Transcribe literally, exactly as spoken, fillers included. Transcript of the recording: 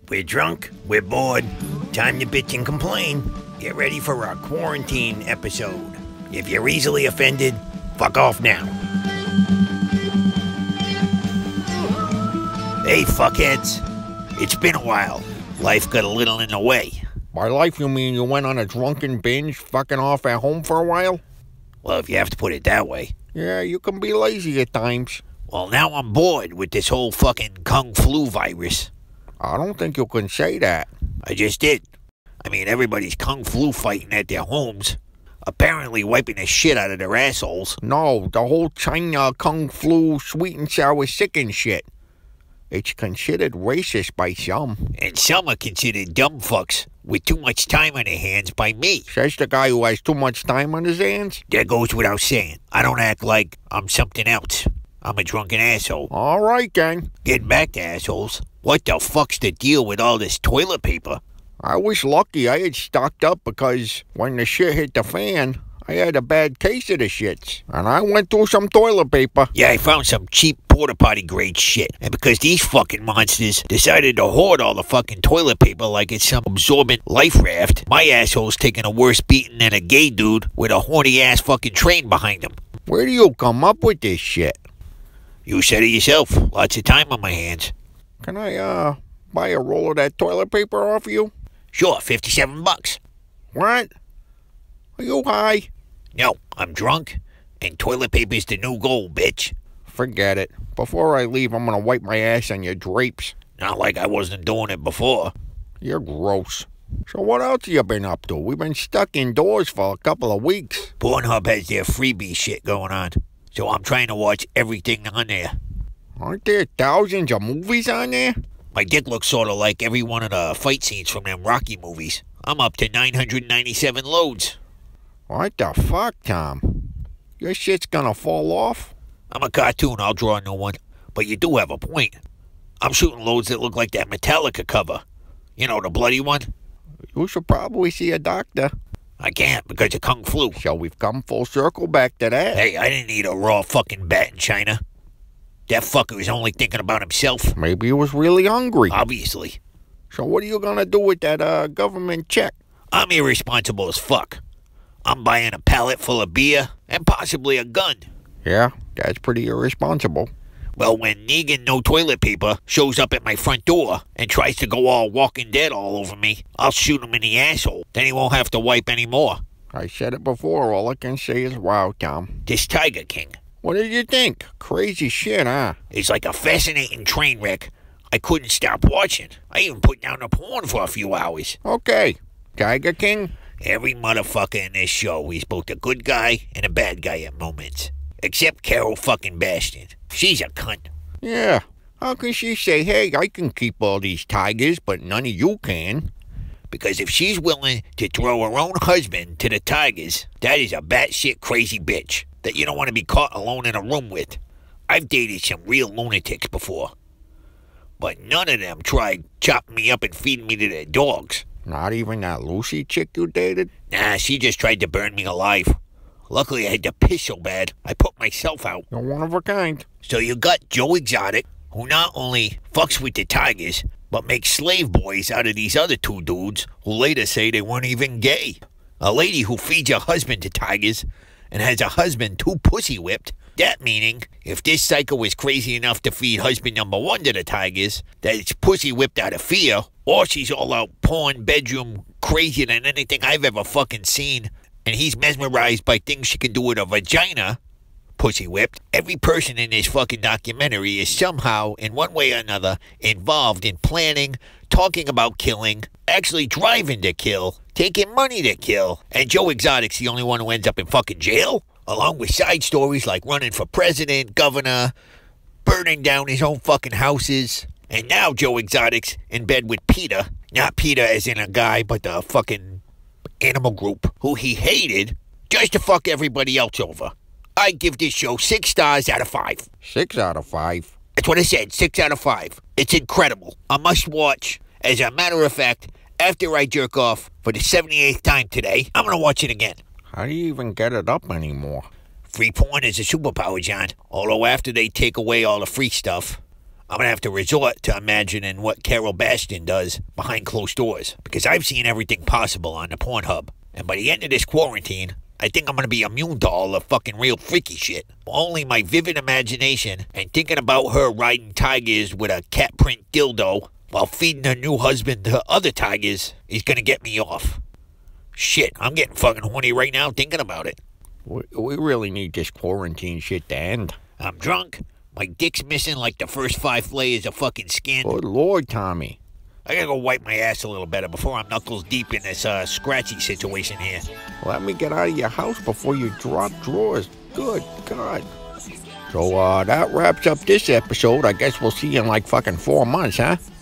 We're drunk, we're bored, time to bitch and complain. Get ready for our quarantine episode. If you're easily offended, fuck off now. Hey, fuckheads. It's been a while. Life got a little in the way. By life, you mean you went on a drunken binge, fucking off at home for a while? Well, if you have to put it that way. Yeah, you can be lazy at times. Well, now I'm bored with this whole fucking Kung Flu virus. I don't think you can say that. I just did. I mean, everybody's Kung Flu fighting at their homes. Apparently wiping the shit out of their assholes. No, the whole China Kung Flu sweet and sour sick and shit. It's considered racist by some. And some are considered dumb fucks with too much time on their hands by me. Says the guy who has too much time on his hands. That goes without saying. I don't act like I'm something else. I'm a drunken asshole. All right, gang. Getting back to assholes. What the fuck's the deal with all this toilet paper? I was lucky I had stocked up because when the shit hit the fan, I had a bad case of the shits. And I went through some toilet paper. Yeah, I found some cheap porta potty grade shit. And because these fucking monsters decided to hoard all the fucking toilet paper like it's some absorbent life raft, my asshole's taking a worse beating than a gay dude with a horny ass fucking train behind him. Where do you come up with this shit? You said it yourself. Lots of time on my hands. Can I, uh, buy a roll of that toilet paper off you? Sure, fifty-seven bucks. What? Are you high? No, I'm drunk, and toilet paper's the new gold, bitch. Forget it. Before I leave, I'm gonna wipe my ass on your drapes. Not like I wasn't doing it before. You're gross. So what else you been up to? We've been stuck indoors for a couple of weeks. Pornhub has their freebie shit going on, so I'm trying to watch everything on there. Aren't there thousands of movies on there? My dick looks sort of like every one of the fight scenes from them Rocky movies. I'm up to nine hundred ninety-seven loads. What the fuck, Tom? Your shit's gonna fall off? I'm a cartoon, I'll draw a new one. But you do have a point. I'm shooting loads that look like that Metallica cover. You know, the bloody one? You should probably see a doctor. I can't because of Kung Flu. So we've come full circle back to that. Hey, I didn't eat a raw fucking bat in China. That fucker was only thinking about himself. Maybe he was really hungry. Obviously. So what are you gonna do with that uh, government check? I'm irresponsible as fuck. I'm buying a pallet full of beer and possibly a gun. Yeah, that's pretty irresponsible. Well, when Negan No Toilet Paper shows up at my front door and tries to go all Walking Dead all over me, I'll shoot him in the asshole. Then he won't have to wipe anymore. I said it before, all I can say is wow, Tom. This Tiger King. What did you think? Crazy shit, huh? It's like a fascinating train wreck. I couldn't stop watching. I even put down the porn for a few hours. Okay. Tiger King? Every motherfucker in this show is both a good guy and a bad guy at moments. Except Carol fucking Bastion. She's a cunt. Yeah. How can she say, hey, I can keep all these tigers, but none of you can? Because if she's willing to throw her own husband to the tigers, that is a batshit crazy bitch that you don't want to be caught alone in a room with. I've dated some real lunatics before. But none of them tried chopping me up and feeding me to their dogs. Not even that Lucy chick you dated? Nah, she just tried to burn me alive. Luckily, I had to piss so bad, I put myself out. You're one of a kind. So you got Joe Exotic, who not only fucks with the tigers, but makes slave boys out of these other two dudes who later say they weren't even gay. A lady who feeds her husband to tigers and has a husband too pussy whipped. That meaning, if this psycho was crazy enough to feed husband number one to the tigers, that it's pussy whipped out of fear, or she's all out porn bedroom crazier than anything I've ever fucking seen, and he's mesmerized by things she can do with a vagina, pussy whipped. Every person in this fucking documentary is somehow, in one way or another, involved in planning, talking about killing, actually driving to kill, taking money to kill, and Joe Exotic's the only one who ends up in fucking jail? Along with side stories like running for president, governor, burning down his own fucking houses. And now Joe Exotic's in bed with PETA. Not PETA as in a guy, but the fucking animal group who he hated just to fuck everybody else over. I give this show six stars out of five. Six out of five? That's what I said, six out of five. It's incredible. A must watch. As a matter of fact, after I jerk off for the seventy-eighth time today, I'm going to watch it again. How do you even get it up anymore? Free porn is a superpower, John. Although after they take away all the free stuff, I'm gonna have to resort to imagining what Carol Baskin does behind closed doors, because I've seen everything possible on the Pornhub. And by the end of this quarantine, I think I'm gonna be immune to all the fucking real freaky shit. Only my vivid imagination and thinking about her riding tigers with a cat print dildo while feeding her new husband to other tigers is gonna get me off. Shit, I'm getting fucking horny right now thinking about it. We, we really need this quarantine shit to end. I'm drunk. My dick's missing like the first five layers of fucking skin. Good Lord, Tommy. I gotta go wipe my ass a little better before I'm knuckles deep in this uh, scratchy situation here. Let me get out of your house before you drop drawers. Good God. So, uh, that wraps up this episode. I guess we'll see you in like fucking four months, huh?